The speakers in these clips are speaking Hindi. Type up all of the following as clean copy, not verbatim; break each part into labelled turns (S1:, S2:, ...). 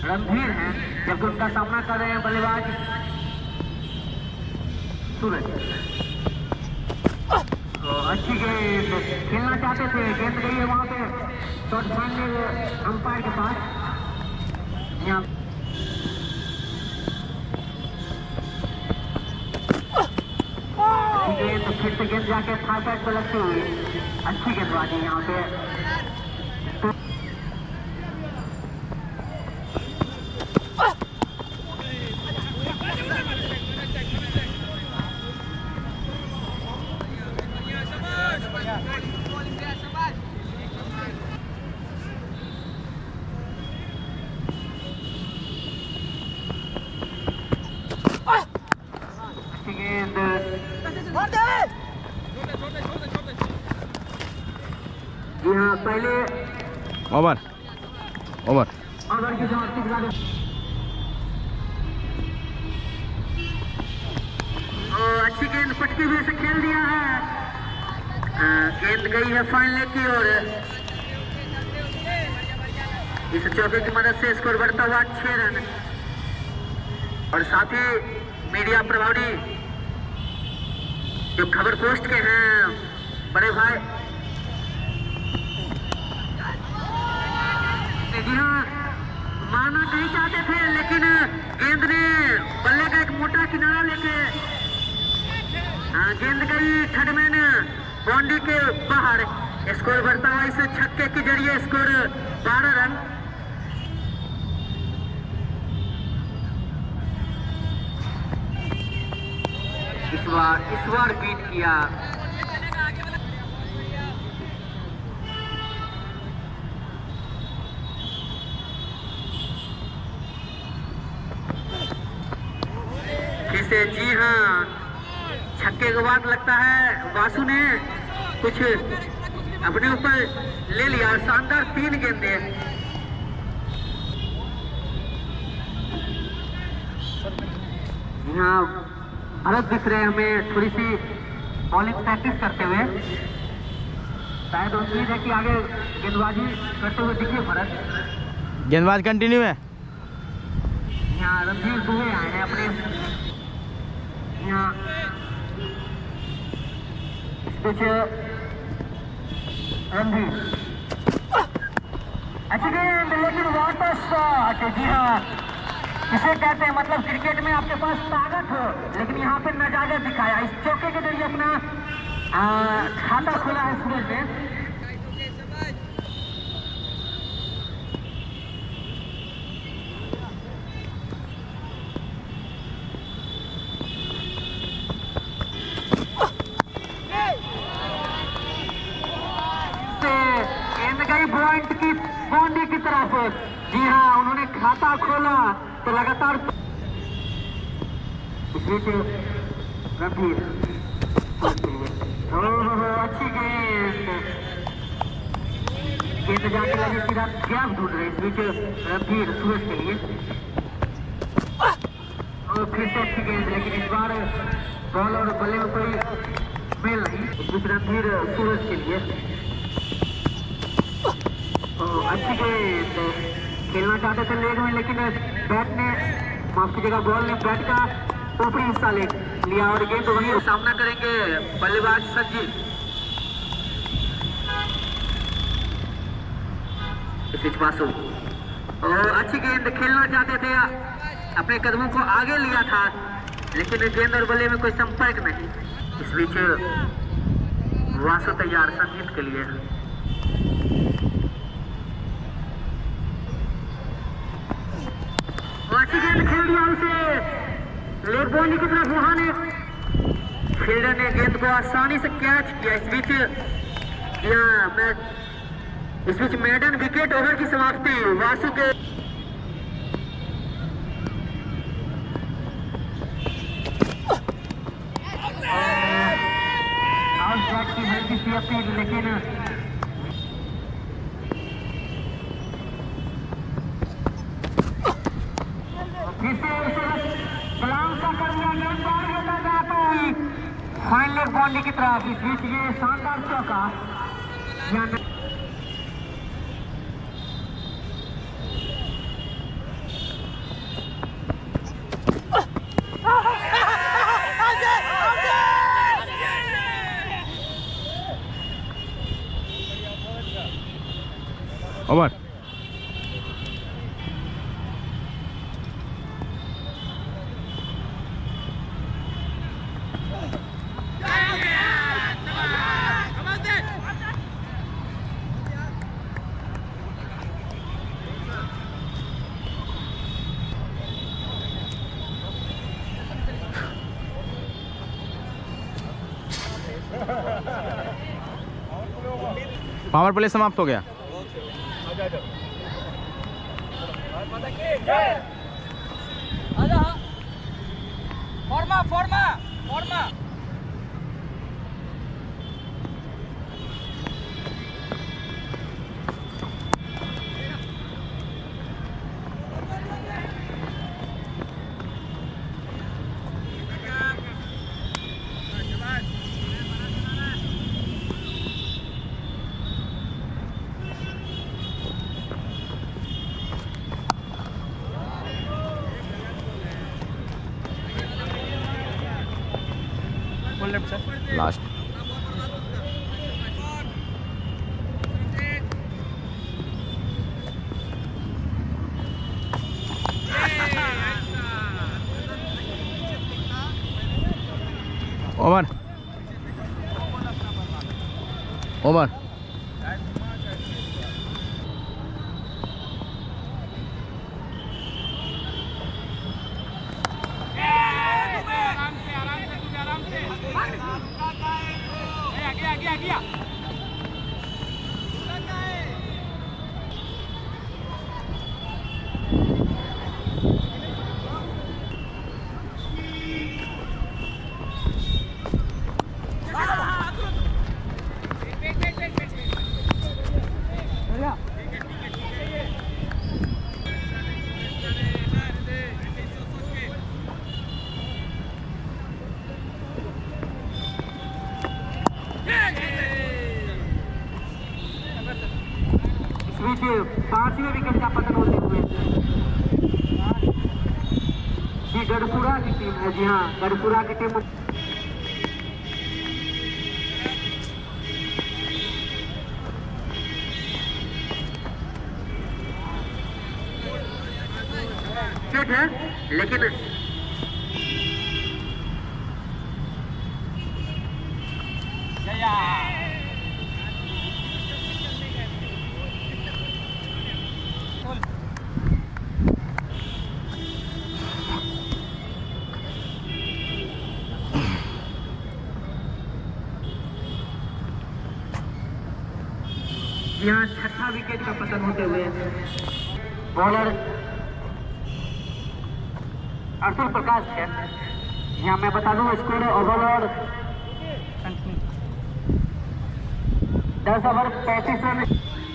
S1: रणधीर हैं, जबकि उनका सामना कर रहे हैं बल्लेबाज सूरज। तो अच्छी गेंद खेलना चाहते थे, गेंद गई है वहां पे शॉट फाइनल अंपायर के पास। यहाँ गेंद फिर से गेंद जाके थाई पैड पर लगती हुई अच्छी गेंदबाजी यहाँ पे। यहाँ पहले
S2: ओवर
S1: की समाप्ति अच्छी गेंद पटकी हुए से खेल दिया है। गेंद गई है फाइनल की ओर। इस चौके की मदद से स्कोर बढ़ता हुआ 6 रन। और साथ ही मीडिया प्रभारी जो खबर पोस्ट के हैं बड़े भाई, जी हाँ, मारना नहीं चाहते थे लेकिन गेंद ने बल्ले का एक मोटा किनारा लेके गेंद गई थर्डमैन बाउंड्री के बाहर। स्कोर बढ़ता हुआ इस छक्के के जरिए स्कोर 12 रन। इस बार बीट किया। जी हाँ, छक्के के बाद लगता है वासु ने कुछ अपने ऊपर ले लिया। शानदार 3 गेंदे। यहाँ भरत दिख रहे हैं हमें थोड़ी सी बॉलिंग प्रैक्टिस करते हुए। शायद उम्मीद है कि आगे गेंदबाजी करते हुए दिखे भरत।
S2: गेंदबाज कंटिन्यू है।
S1: यहाँ रणधीर दुबे आए हैं अपने यहाँ रणधीर। अच्छी गेंद लेकिन वाटर शॉट। जी हाँ, इसे कहते हैं मतलब क्रिकेट में आपके पास ताकत हो लेकिन यहाँ पे नजाकत दिखाया। इस चौके के जरिए अपना खाता खोला है सूरज ने। पॉइंट की बाउंड्री की तरफ। जी हाँ, उन्होंने खाता खोला तो लगातार इस बीच रणधीर। अच्छी गेंद जाके लगी सीधा गैप ढूंढ रहे। इस बीच रणधीर सूरज के लिए और फिर से अच्छी गेंद, लेकिन इस बार बॉल और बल्ले में कोई मेल नहीं। इस बीच रणधीर सूरज के लिए अच्छी गेंद खेलना चाहते थे लेग में, लेकिन बैट ने माफ कीजिएगा बॉल ने बैट का ऊपरी हिस्सा ले लिया और गेंद तो वहीं सामना करेंगे बल्लेबाज संजीव। वासु और अच्छी गेंद खेलना चाहते थे, अपने कदमों को आगे लिया था लेकिन गेंद और बल्ले में कोई संपर्क नहीं। इस बीच वासु तैयार संजीव के लिए। अच्छी गेंद खेल दिया उसे लेग बाउंड्री की तरफ। वहां ने फील्डर ने गेंद को आसानी से कैच किया। इस बीच मेडन विकेट ओवर की समाप्ति वासु के। आउट की हल्की सी अपील, लेकिन फाइनल बाउंड्री की तरफ। इस बीच ये शानदार चौका।
S2: पावर प्ले समाप्त हो गया। लास्ट ओवर ओवर
S1: पांचवें विकेट का पतन होते हुए जी गढ़पुरा की टीम है। जी हाँ, गढ़पुरा की टीम है, लेकिन यहाँ छठा विकेट का पतन होते हुए बॉलर अर्जुन प्रकाश है। यहाँ मैं बता दूं score overall 10 over 35 run.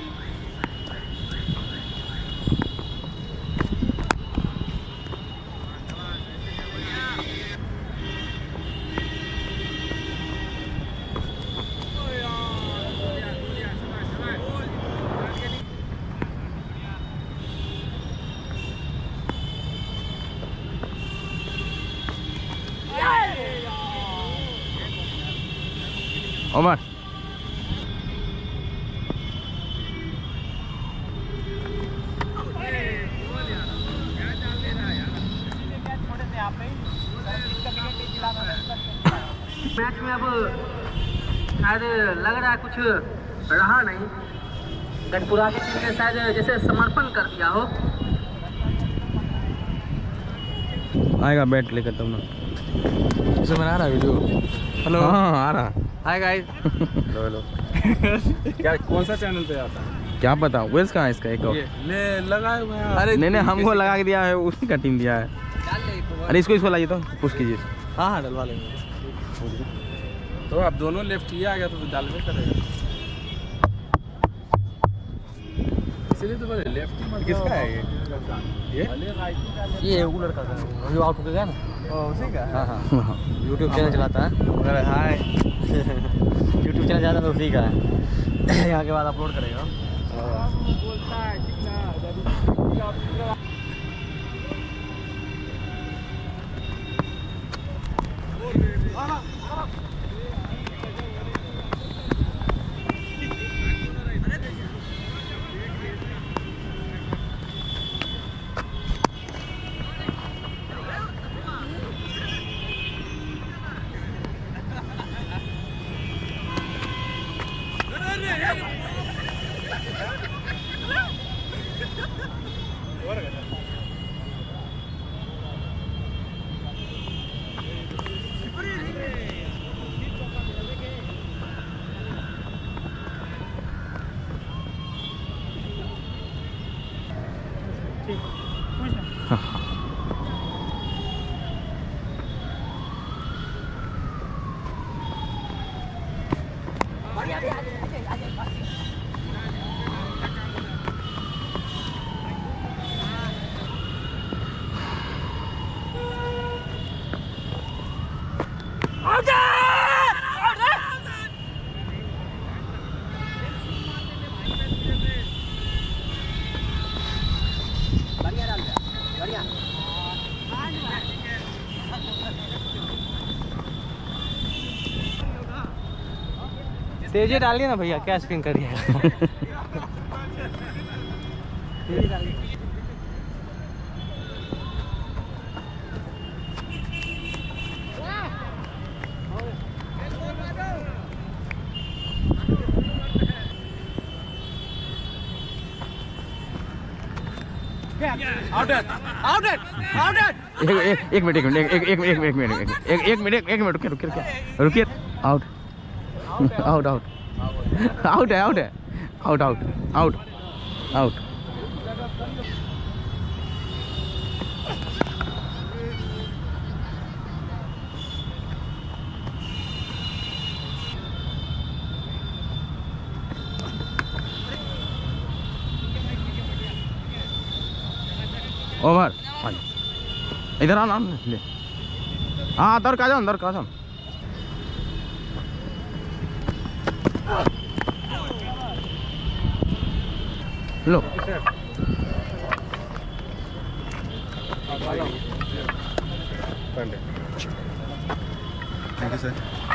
S2: Over
S1: match में अब शायद लग रहा है कुछ रहा नहीं। गढ़पुरा की टीम ने शायद जैसे समर्पण कर दिया हो।
S2: आएगा बैट लेकर तब ना।
S3: इसे बना रहा वीडियो। हेलो
S2: हाँ आ रहा।
S3: Hi guys.
S2: हेलो
S3: क्या कौन सा चैनल पे आता है?
S2: क्या पता वेल्स कहाँ है इसका एक और
S3: ले लगाए हुए हैं।
S2: अरे नहीं हमको लगा के दिया है, उसी का टीम दिया है। अरे इसको लाइए तो पुश कीजिए।
S3: हाँ हाँ डलवा लेंगे। तो अब दोनों लेफ्ट ही आ गया तो डालवे करेगा। इसलिए तो बोले लेफ्ट ही। किसका है ये वो लड़का का अभी आउट हो गया ना। उसी का। हाँ हाँ यूट्यूब चैनल चलाता है। अरे हाय यूट्यूब चैनल चलाता है तो उसी का है। यहाँ के बाद अपलोड करेगा। बोलता है
S4: What
S3: तेजी डालिए ना भैया, क्या स्पिन करिए।
S2: एक मिनट रुकिए। आउट आउट आउट आउट है आउट है out out out out. Over. इधर आना ले। हाँ अंदर का जाओ, अंदर का जाओ। लो
S4: थैंक यू सर।